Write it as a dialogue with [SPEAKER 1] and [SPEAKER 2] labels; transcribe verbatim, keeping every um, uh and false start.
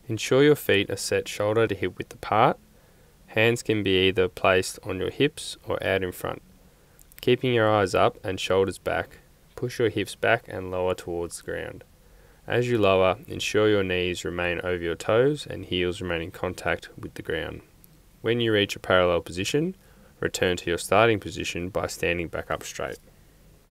[SPEAKER 1] Ensure your feet are set shoulder to hip width apart. Hands can be either placed on your hips or out in front. Keeping your eyes up and shoulders back, push your hips back and lower towards the ground. As you lower, ensure your knees remain over your toes and heels remain in contact with the ground. When you reach a parallel position, return to your starting position by standing back up straight.